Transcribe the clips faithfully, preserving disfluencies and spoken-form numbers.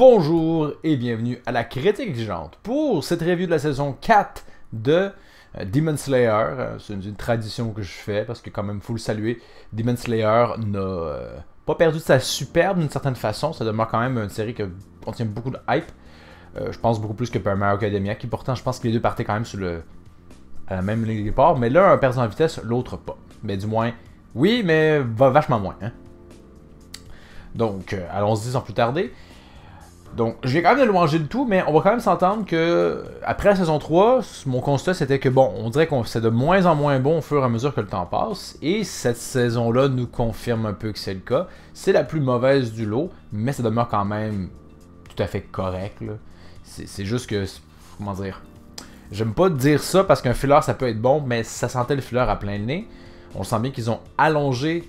Bonjour et bienvenue à la Critique Exigeante pour cette review de la saison quatre de euh, Demon Slayer. Euh, C'est une, une tradition que je fais parce que quand même, il faut le saluer, Demon Slayer n'a euh, pas perdu de sa superbe d'une certaine façon. Ça demeure quand même une série qui contient beaucoup de hype. Euh, je pense beaucoup plus que My Hero Academia, qui pourtant, je pense que les deux partaient quand même sur le, à la même ligne de départ. Mais l'un a perdu en vitesse, l'autre pas. Mais du moins, oui, mais va vachement moins. Hein? Donc, euh, allons-y sans plus tarder. Donc, j'ai quand même de louanger le tout, mais on va quand même s'entendre que, après la saison trois, mon constat c'était que, bon, on dirait que c'est de moins en moins bon au fur et à mesure que le temps passe, et cette saison-là nous confirme un peu que c'est le cas. C'est la plus mauvaise du lot, mais ça demeure quand même tout à fait correct, là. C'est juste que, comment dire, j'aime pas dire ça parce qu'un filler ça peut être bon, mais ça sentait le filler à plein le nez. On sent bien qu'ils ont allongé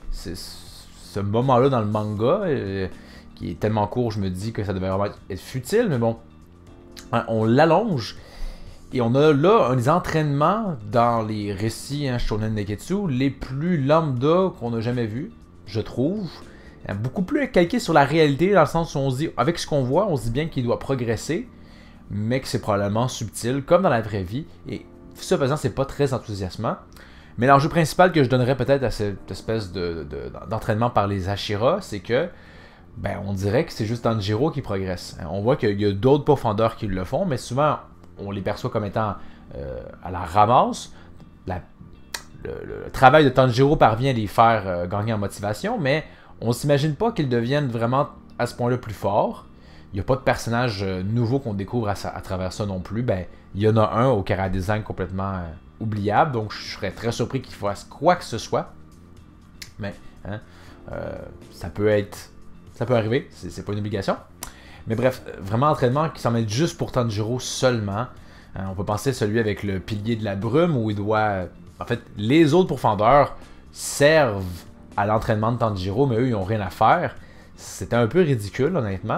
ce moment-là dans le manga, euh, qui est tellement court, je me dis que ça devait vraiment être futile, mais bon, hein, on l'allonge, et on a là un des entraînements dans les récits hein, Shonen Neketsu les plus lambda qu'on a jamais vu, je trouve. Hein, beaucoup plus calqué sur la réalité, dans le sens où on se dit, avec ce qu'on voit, on se dit bien qu'il doit progresser, mais que c'est probablement subtil, comme dans la vraie vie, et ce faisant, c'est pas très enthousiasmant. Mais l'enjeu principal que je donnerais peut-être à cette espèce de, de, d'entraînement par les Hashira, c'est que ben, on dirait que c'est juste Tanjiro qui progresse. On voit qu'il y a d'autres profondeurs qui le font, mais souvent, on les perçoit comme étant euh, à la ramasse. La, le, le travail de Tanjiro parvient à les faire euh, gagner en motivation, mais on ne s'imagine pas qu'ils deviennent vraiment à ce point-là plus forts. Il n'y a pas de personnage euh, nouveau qu'on découvre à, à travers ça non plus. Ben, il y en a un au chara design complètement euh, oubliable, donc je serais très surpris qu'il fasse quoi que ce soit. Mais, hein, euh, ça peut être... Ça peut arriver, c'est pas une obligation. Mais bref, vraiment entraînement qui s'en met juste pour Tanjiro seulement. Hein, on peut penser à celui avec le pilier de la brume où il doit... En fait, les autres pourfendeurs servent à l'entraînement de Tanjiro, mais eux, ils n'ont rien à faire. C'était un peu ridicule, honnêtement.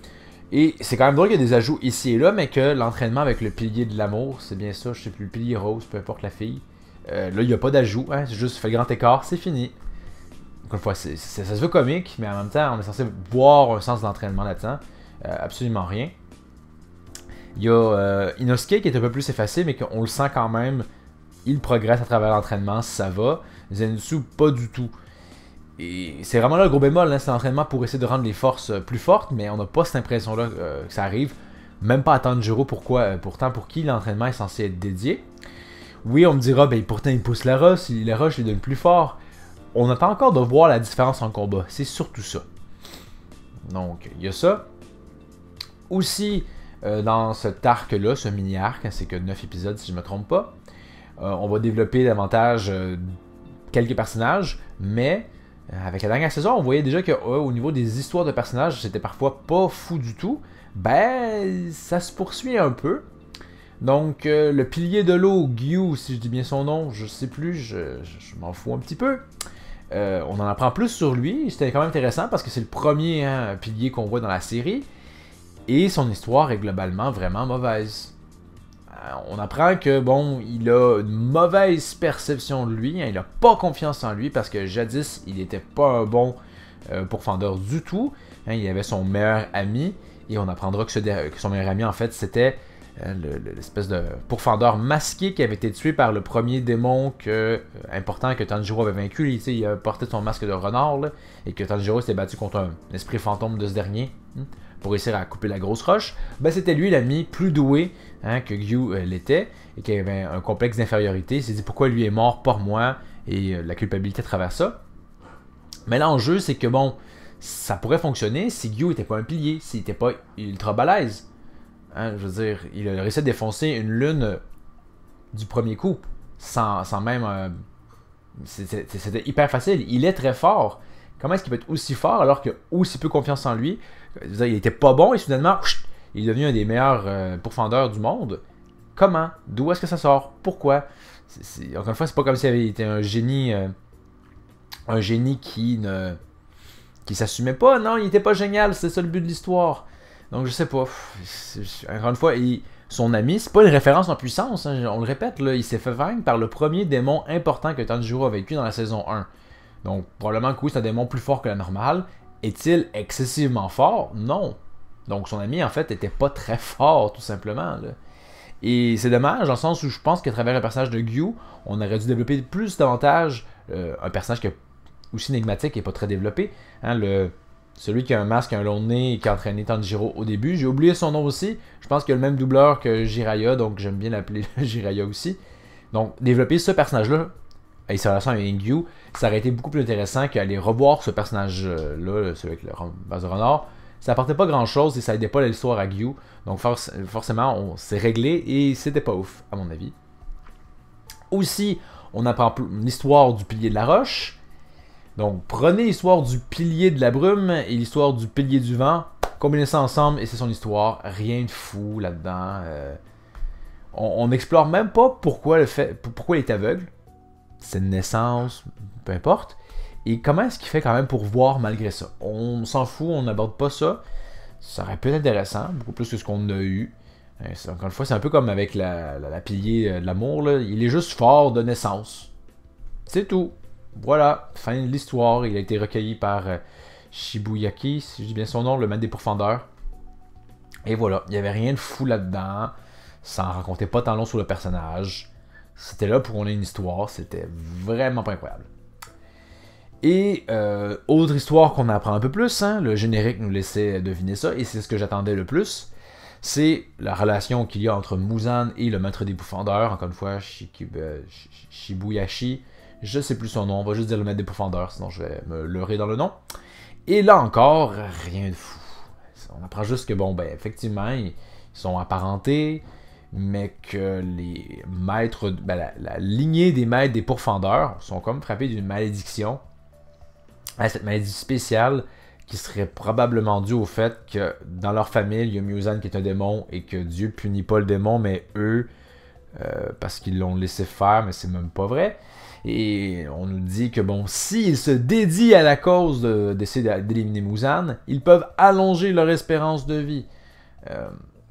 Et c'est quand même drôle qu'il y a des ajouts ici et là, mais que l'entraînement avec le pilier de l'amour, c'est bien ça, je sais plus, le pilier rose, peu importe la fille. Euh, là, il n'y a pas d'ajout, hein, c'est juste fait le grand écart, c'est fini. Encore une fois, c'est, c'est, ça se veut comique, mais en même temps, on est censé voir un sens d'entraînement là-dedans. Euh, absolument rien. Il y a euh, Inosuke qui est un peu plus effacé, mais qu'on le sent quand même. Il progresse à travers l'entraînement, ça va. Zenitsu, pas du tout. Et c'est vraiment là le gros bémol, hein, c'est l'entraînement pour essayer de rendre les forces plus fortes, mais on n'a pas cette impression-là euh, que ça arrive. Même pas à Tanjiro, pourquoi euh, pourtant pour qui l'entraînement est censé être dédié. Oui, on me dira, ben pourtant il pousse la roche, la roche les donne plus fort. On attend encore de voir la différence en combat. C'est surtout ça. Donc, il y a ça. Aussi, euh, dans cet arc-là, ce mini-arc, c'est que neuf épisodes si je ne me trompe pas, euh, on va développer davantage euh, quelques personnages, mais euh, avec la dernière saison, on voyait déjà qu'au euh, niveau des histoires de personnages, c'était parfois pas fou du tout. Ben, ça se poursuit un peu. Donc, euh, le pilier de l'eau, Gyu, si je dis bien son nom, je sais plus, je, je, je m'en fous un petit peu. Euh, on en apprend plus sur lui, c'était quand même intéressant parce que c'est le premier hein, pilier qu'on voit dans la série, et son histoire est globalement vraiment mauvaise. Euh, on apprend que bon, il a une mauvaise perception de lui, hein, il a pas confiance en lui parce que jadis il était pas un bon euh, pourfendeur du tout, hein, il avait son meilleur ami, et on apprendra que, ce, que son meilleur ami en fait c'était l'espèce de pourfendeur masqué qui avait été tué par le premier démon que, euh, important que Tanjiro avait vaincu. Il, il a porté son masque de renard là, et que Tanjiro s'était battu contre un esprit fantôme de ce dernier hein, pour réussir à couper la grosse roche. Ben, c'était lui l'ami plus doué hein, que Gyu euh, l'était et qui avait un complexe d'infériorité. Il s'est dit pourquoi lui est mort, pas moi, et euh, la culpabilité à travers ça. Mais l'enjeu c'est que bon, ça pourrait fonctionner si Gyu n'était pas un pilier, s'il n'était pas ultra balèze. Hein, je veux dire, il a réussi à défoncer une lune du premier coup, sans, sans même... Euh, c'était, c'était hyper facile. Il est très fort. Comment est-ce qu'il peut être aussi fort alors qu'il a aussi peu confiance en lui? Je veux dire, il était pas bon et soudainement, chut, il est devenu un des meilleurs euh, pourfendeurs du monde. Comment? D'où est-ce que ça sort? Pourquoi? C'est, c'est, encore une fois, c'est pas comme s'il avait été un génie... Euh, un génie qui ne... qui s'assumait pas. Non, il était pas génial. C'est ça le but de l'histoire. Donc je sais pas, encore une fois, il, son ami, c'est pas une référence en puissance, hein, on le répète, là, il s'est fait vaincre par le premier démon important que Tanjiro a vécu dans la saison un. Donc probablement que oui, c'est un démon plus fort que la normale. Est-il excessivement fort? Non. Donc son ami, en fait, était pas très fort, tout simplement. Là. Et c'est dommage, dans le sens où je pense qu'à travers le personnage de Gyu, on aurait dû développer plus davantage euh, un personnage qui est aussi énigmatique et pas très développé. Hein, le, celui qui a un masque, un long nez et qui a entraîné Tanjiro au début. J'ai oublié son nom aussi. Je pense qu'il a le même doubleur que Jiraiya, donc j'aime bien l'appeler Jiraiya aussi. Donc, développer ce personnage-là et sa relation avec Gyu, ça aurait été beaucoup plus intéressant qu'aller revoir ce personnage-là, celui avec le base de renard. Ça apportait pas grand-chose et ça aidait pas l'histoire à Gyu. Donc, for forcément, on s'est réglé et c'était pas ouf, à mon avis. Aussi, on apprend l'histoire du pilier de la roche. Donc, prenez l'histoire du pilier de la brume et l'histoire du pilier du vent, combinez ça ensemble et c'est son histoire. Rien de fou là-dedans. Euh, on n'explore même pas pourquoi, le fait, pourquoi il est aveugle. C'est une naissance, peu importe. Et comment est-ce qu'il fait quand même pour voir malgré ça. On s'en fout, on n'aborde pas ça. Ça aurait pu être intéressant, beaucoup plus que ce qu'on a eu. Encore une fois, c'est un peu comme avec la, la, la pilier de l'amour. Il est juste fort de naissance. C'est tout. Voilà, fin de l'histoire. Il a été recueilli par euh, Shibuyaki, si je dis bien son nom, le maître des pourfendeurs. Et voilà, il n'y avait rien de fou là-dedans. Ça en racontait pas tant long sur le personnage. C'était là pour qu'on ait une histoire. C'était vraiment pas incroyable. Et euh, autre histoire qu'on apprend un peu plus, hein, le générique nous laissait deviner ça, et c'est ce que j'attendais le plus. C'est la relation qu'il y a entre Muzan et le maître des pourfendeurs. Encore une fois, Shikib, euh, Shibuyashi. Je sais plus son nom, on va juste dire le maître des pourfendeurs, sinon je vais me leurrer dans le nom. Et là encore, rien de fou. On apprend juste que, bon, ben, effectivement, ils sont apparentés, mais que les maîtres, ben, la, la lignée des maîtres des pourfendeurs sont comme frappés d'une malédiction. Cette maladie spéciale qui serait probablement due au fait que dans leur famille, il y a Muzan qui est un démon et que Dieu punit pas le démon, mais eux, euh, parce qu'ils l'ont laissé faire, mais c'est même pas vrai. Et on nous dit que, bon, s'ils se dédient à la cause d'essayer de, d'éliminer Muzan, ils peuvent allonger leur espérance de vie. Euh,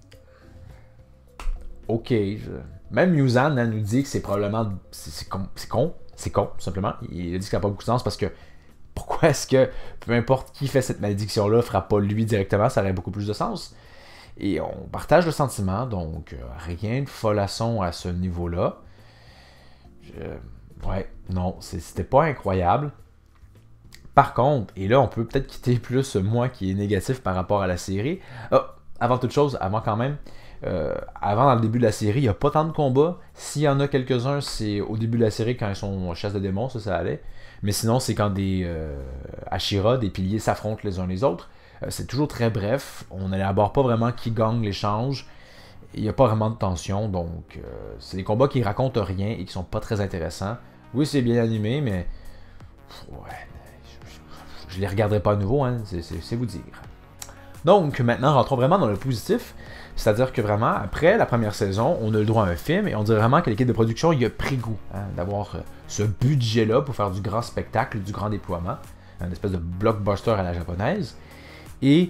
ok. Je... Même Muzan hein, nous dit que c'est probablement... C'est con, c'est con, c'est con, tout simplement. Il a dit que ça n'a pas beaucoup de sens parce que pourquoi est-ce que, peu importe qui fait cette malédiction-là, ne fera pas lui directement, ça aurait beaucoup plus de sens. Et on partage le sentiment, donc euh, rien de folasson à ce niveau-là. Je... Ouais, non, c'était pas incroyable. Par contre, et là, on peut peut-être quitter plus moi qui est négatif par rapport à la série. Oh, avant toute chose, avant quand même, euh, avant dans le début de la série, il n'y a pas tant de combats. S'il y en a quelques-uns, c'est au début de la série quand ils sont en chasse de démons, ça, ça allait. Mais sinon, c'est quand des euh, Ashira, des piliers s'affrontent les uns les autres. Euh, c'est toujours très bref. On n'élabore pas vraiment qui gagne l'échange. Il n'y a pas vraiment de tension, donc euh, c'est des combats qui racontent rien et qui sont pas très intéressants. Oui, c'est bien animé, mais ouais, je, je les regarderai pas à nouveau, hein, c'est vous dire. Donc maintenant, rentrons vraiment dans le positif, c'est-à-dire que vraiment, après la première saison, on a le droit à un film et on dirait vraiment que l'équipe de production y a pris goût hein, d'avoir euh, ce budget-là pour faire du grand spectacle, du grand déploiement, une espèce de blockbuster à la japonaise. Et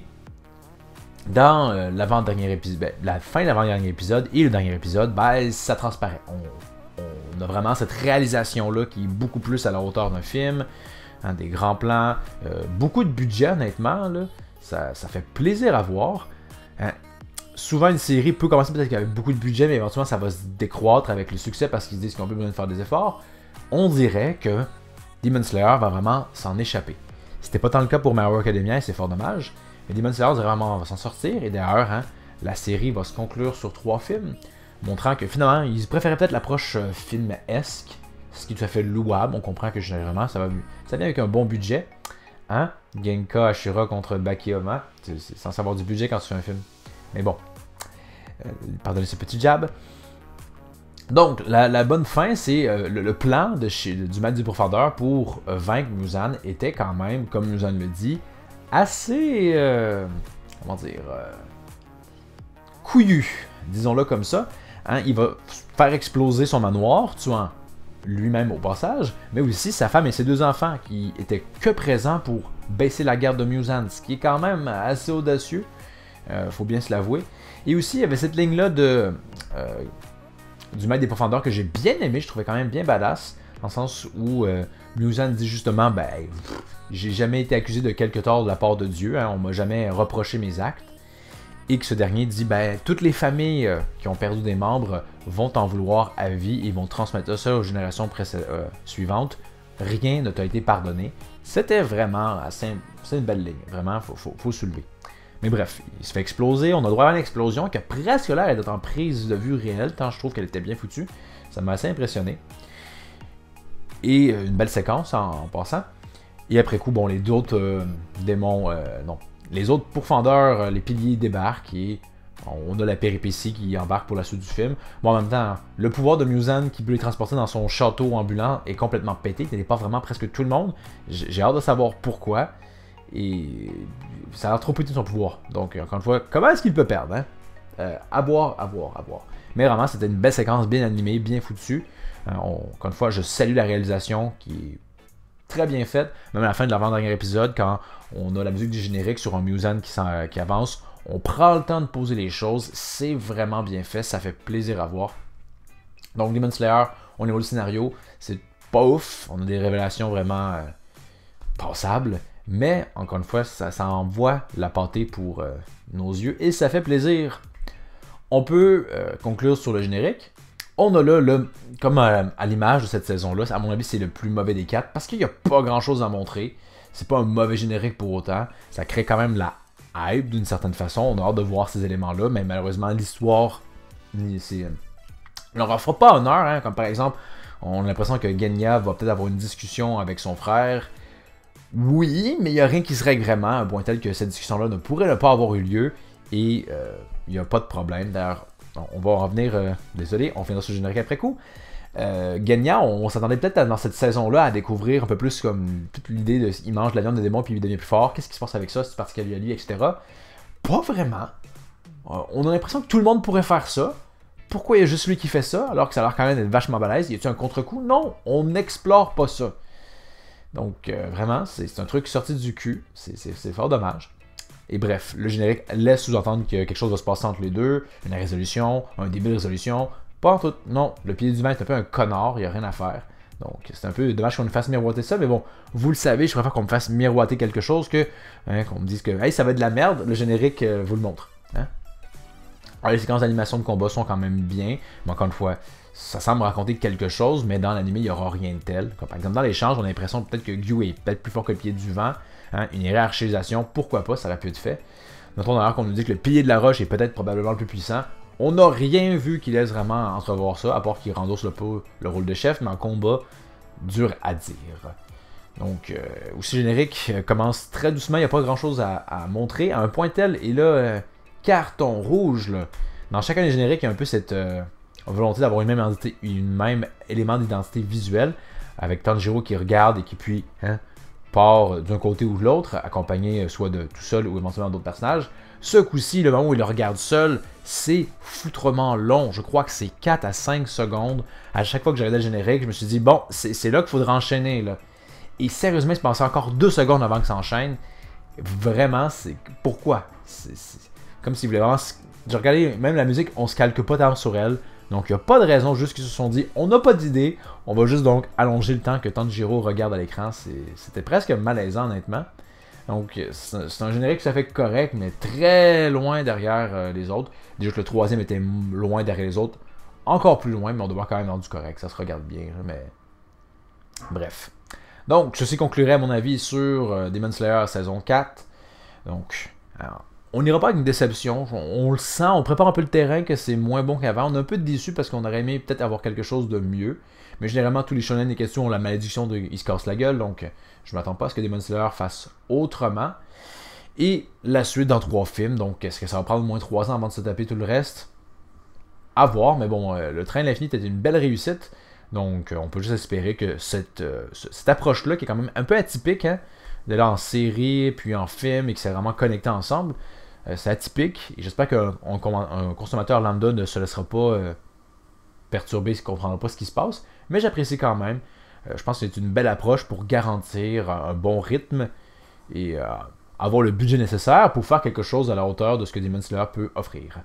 dans euh, l'avant-dernier épisode, ben, la fin de l'avant-dernier épisode et le dernier épisode, ben, ça transparaît. On, on a vraiment cette réalisation-là qui est beaucoup plus à la hauteur d'un film, hein, des grands plans, euh, beaucoup de budget honnêtement, là, ça, ça fait plaisir à voir. Hein. Souvent une série peut commencer peut-être avec beaucoup de budget, mais éventuellement ça va se décroître avec le succès parce qu'ils se disent qu'ils ont besoin de faire des efforts. On dirait que Demon Slayer va vraiment s'en échapper. C'était pas tant le cas pour My Hero Academia et c'est fort dommage. Mais Demon Slayer vraiment va s'en sortir et d'ailleurs, hein, la série va se conclure sur trois films, montrant que finalement, ils préféraient peut-être l'approche euh, film-esque, ce qui est tout à fait louable. On comprend que généralement, ça, va, ça vient avec un bon budget. Hein? Genka Ashura contre Bakiyama, c'est censé avoir du budget quand tu fais un film. Mais bon, euh, pardonnez ce petit jab. Donc, la, la bonne fin, c'est euh, le, le plan de chez, du maître du pourfendeur pour euh, vaincre Muzan était quand même, comme Muzan le dit, assez, euh, comment dire, euh, couillu, disons-le comme ça. Hein, il va faire exploser son manoir, tuant lui-même au passage, mais aussi sa femme et ses deux enfants, qui étaient que présents pour baisser la garde de Muzan, ce qui est quand même assez audacieux, euh, faut bien se l'avouer. Et aussi, il y avait cette ligne-là de euh, du maître des pourfendeurs que j'ai bien aimé, je trouvais quand même bien badass, dans le sens où euh, Muzan dit justement, ben, j'ai jamais été accusé de quelque tort de la part de Dieu, hein, on m'a jamais reproché mes actes. et que ce dernier dit ben toutes les familles euh, qui ont perdu des membres vont t'en vouloir à vie et vont transmettre ça aux générations euh, suivantes. Rien ne t'a été pardonné. C'était vraiment assez, c'est une belle ligne. Vraiment, faut, faut, faut soulever. Mais bref, il se fait exploser. On a droit à une explosion qui a presque l'air d'être en prise de vue réelle, tant je trouve qu'elle était bien foutue. Ça m'a assez impressionné. Et une belle séquence en, en passant. Et après coup, bon, les autres euh, démons, euh, non, les autres pourfendeurs, euh, les piliers débarquent et on a la péripétie qui embarque pour la suite du film. Bon, en même temps, le pouvoir de Muzan qui peut les transporter dans son château ambulant est complètement pété. Il n'est pas vraiment presque tout le monde. J'ai hâte de savoir pourquoi. Et ça a l'air trop petit son pouvoir. Donc, encore une fois, comment est-ce qu'il peut perdre, hein? euh, À boire, à boire, à boire. Mais vraiment, c'était une belle séquence bien animée, bien foutue. Euh, on, encore une fois, je salue la réalisation qui est très bien faite. Même à la fin de l'avant-dernier épisode, quand on a la musique du générique sur un Muzan qui, qui avance, on prend le temps de poser les choses. C'est vraiment bien fait. Ça fait plaisir à voir. Donc, Demon Slayer, au niveau du scénario, c'est pas ouf. On a des révélations vraiment euh, passables. Mais, encore une fois, ça, ça envoie la pâtée pour euh, nos yeux. Et ça fait plaisir. On peut euh, conclure sur le générique. On a là, le, comme à, à l'image de cette saison-là, à mon avis, c'est le plus mauvais des quatre. Parce qu'il n'y a pas grand-chose à montrer. C'est pas un mauvais générique pour autant. Ça crée quand même la hype d'une certaine façon. On a hâte de voir ces éléments-là. Mais malheureusement, l'histoire, c'est... on leur fera pas honneur. Hein, comme par exemple, on a l'impression que Genya va peut-être avoir une discussion avec son frère. Oui, mais il n'y a rien qui se règle vraiment, à un point tel que cette discussion-là ne pourrait ne pas avoir eu lieu, et euh, il n'y a pas de problème. D'ailleurs, on va en revenir, euh, désolé, on finira sur le générique après coup. Euh, Genya, on, on s'attendait peut-être dans cette saison-là à découvrir un peu plus comme toute l'idée de il mange de la viande de démon puis il devient plus fort, qu'est-ce qui se passe avec ça, c'est parce qu'il y a lui, et cetera. Pas vraiment. Euh, on a l'impression que tout le monde pourrait faire ça. Pourquoi il y a juste lui qui fait ça, alors que ça a l'air quand même d'être vachement balèze? Y a-t-il un contre-coup? Non, on n'explore pas ça. Donc, euh, vraiment, c'est un truc sorti du cul. C'est fort dommage. Et bref, le générique laisse sous-entendre que quelque chose va se passer entre les deux. Une résolution, un début de résolution. Pas en tout. Non, le pied du vent est un peu un connard. Il n'y a rien à faire. Donc, c'est un peu dommage qu'on nous fasse miroiter ça. Mais bon, vous le savez, je préfère qu'on me fasse miroiter quelque chose que hein, qu'on me dise que hey, ça va être de la merde. Le générique euh, vous le montre. Hein? Alors, les séquences d'animation de combat sont quand même bien. Mais encore une fois, ça semble raconter quelque chose, mais dans l'anime, il n'y aura rien de tel. Comme par exemple, dans l'échange, on a l'impression peut-être que Gyu est peut-être plus fort que le pied du vent. Hein, une hiérarchisation, pourquoi pas, ça aurait pu être fait. Notons d'ailleurs qu'on nous dit que le pilier de la roche est peut-être probablement le plus puissant. On n'a rien vu qui laisse vraiment entrevoir ça, à part qu'il rendosse le, peu, le rôle de chef, mais en combat, dur à dire. Donc, euh, aussi générique, euh, commence très doucement, il n'y a pas grand-chose à, à montrer. À un point tel, et là, euh, carton rouge, là. Dans chacun des génériques, il y a un peu cette... Euh, volonté d'avoir une même identité, une même élément d'identité visuelle, avec Tanjiro qui regarde et qui puis hein, part d'un côté ou de l'autre, accompagné soit de tout seul ou éventuellement d'autres personnages. Ce coup-ci, le moment où il le regarde seul, c'est foutrement long. Je crois que c'est quatre à cinq secondes. À chaque fois que j'ai regardé le générique, je me suis dit, bon, c'est là qu'il faudra enchaîner. Là. Et sérieusement, il se passait encore deux secondes avant que ça enchaîne. Vraiment, c'est... Pourquoi? C'est comme s'ils voulaient vraiment... J'ai regardé, même la musique, on se calque pas tant sur elle. Donc, il n'y a pas de raison, juste qu'ils se sont dit, on n'a pas d'idée, on va juste donc allonger le temps que Tanjiro regarde à l'écran. C'était presque malaisant, honnêtement. Donc, c'est un générique tout à fait correct, mais très loin derrière euh, les autres. Déjà que le troisième était loin derrière les autres, encore plus loin, mais on doit voir quand même dans du correct, ça se regarde bien, mais... Bref. Donc, ceci conclurait, à mon avis, sur euh, Demon Slayer saison quatre. Donc, alors, on n'ira pas avec une déception, on, on le sent, on prépare un peu le terrain que c'est moins bon qu'avant. On est un peu déçu parce qu'on aurait aimé peut-être avoir quelque chose de mieux. Mais généralement, tous les shonen et questions ont la malédiction de ils se cassent la gueule, donc je m'attends pas à ce que Demon Slayer fasse autrement. Et la suite dans trois films, donc est-ce que ça va prendre au moins trois ans avant de se taper tout le reste? À voir, mais bon, euh, le train de l'infini était une belle réussite. Donc euh, on peut juste espérer que cette, euh, cette approche-là, qui est quand même un peu atypique, hein, de là en série, puis en film, et que c'est vraiment connecté ensemble, Euh, c'est atypique, et j'espère qu'un un consommateur lambda ne se laissera pas euh, perturber, ne comprendra pas ce qui se passe, mais j'apprécie quand même. Euh, je pense que c'est une belle approche pour garantir un, un bon rythme et euh, avoir le budget nécessaire pour faire quelque chose à la hauteur de ce que Demon Slayer peut offrir.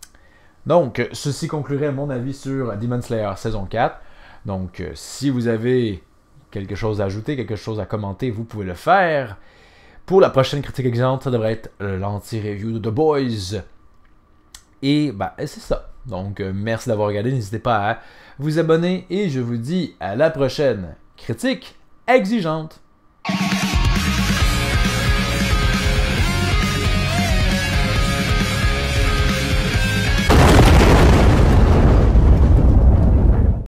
Donc, ceci conclurait mon avis sur Demon Slayer saison quatre. Donc, euh, si vous avez quelque chose à ajouter, quelque chose à commenter, vous pouvez le faire. Pour la prochaine critique exigeante, ça devrait être l'anti-review de The Boys. Et ben, c'est ça. Donc, euh, merci d'avoir regardé. N'hésitez pas à vous abonner et je vous dis à la prochaine critique exigeante.